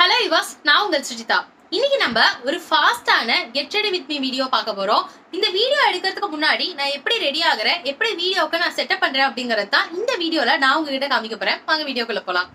Hello viewers, நான் உங்கள் சுஜிதா. இன்னைக்கு நம்ம ஒரு ஃபாஸ்டான get ready with me video பார்க்க போறோம். இந்த வீடியோ எடுக்கிறதுக்கு முன்னாடி நான் எப்படி ரெடி ஆகுறேன், எப்படி வீடியோக்கு நான் செட்டப் பண்றேன் அப்படிங்கறது தான் இந்த வீடியோல நான் உங்ககிட்ட காமிக்க போறேன். வாங்க வீடியோக்குள்ள போலாம்.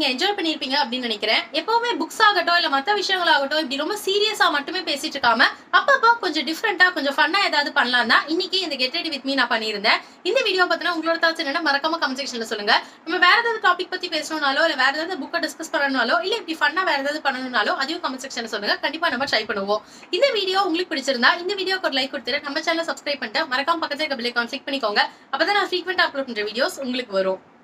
நீங்க என்ஜாய் பண்ணிருப்பீங்க அப்படின்னு நினைக்கிறேன். எப்பவுமே புக்ஸ் ஆகட்டும் இல்ல மத்த விஷயங்களாகட்டும் இப்படி ரொம்ப சீரியஸா மட்டுமே பேசிட்டு இருக்காம அப்பப்போ கொஞ்சம் டிஃப்ரெண்டா கொஞ்சம் ஃபன்னா ஏதாவது பண்ணலாம் தான் இன்னைக்கு இந்த கெட் ரெடி வித் மீ நான் பண்ணியிருந்தேன். இந்த வீடியோ பத்தினா உங்களோட தாட்ஸ் என்னன்னா மறக்காம கமெண்ட் செக்ஷன்ல சொல்லுங்க. நம்ம வேற ஏதாவது டாபிக் பத்தி பேசணும்னாலோ இல்ல வேற ஏதாவது புக்கை டிஸ்கஸ் பண்ணணும்னாலோ இல்ல இப்படி ஃபன்னா வேற ஏதாவது பண்ணணும்னாலோ அதையும் கமெண்ட் செக்ஷன்ல சொல்லுங்க. கண்டிப்பா நம்ம ட்ரை பண்ணுவோம். இந்த வீடியோ உங்களுக்கு பிடிச்சிருந்தா இந்த வீடியோக்கு ஒரு லைக் கொடுத்துட்டு நம்ம சேனலை சப்ஸ்கிரைப் பண்ணிட்டு மறக்காம பக்கத்துல இருக்க பெல் ஐகான் கிளிக் பண்ணிக்கோங்க. அப்பதான் நான் ஃப்ரீக்வெண்டா அப்லோட் பண்ற வீடியோஸ் உங்களுக்கு வரும்.